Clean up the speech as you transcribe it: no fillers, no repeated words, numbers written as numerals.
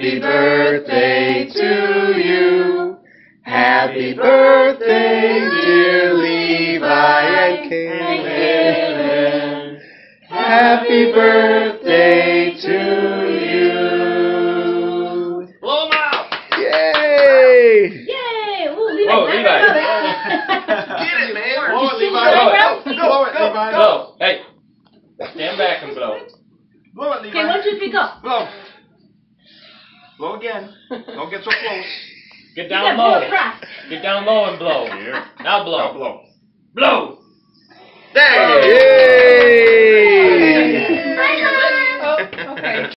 Happy birthday to you. Happy birthday, dear Levi and Kaylin. Happy birthday to you. Blow 'em out! Yay! Yay! Ooh, Levi. Whoa, Levi. Get it, man. Blow it, Levi. Blow it, Levi. Blow. Hey, stand back and blow. Blow it, Levi. Okay, 1, 2, 3, go. Blow. Blow again. Don't get so close. Get down low. Get down low and blow. Here. Now blow. Now blow. Blow. There. Yeah.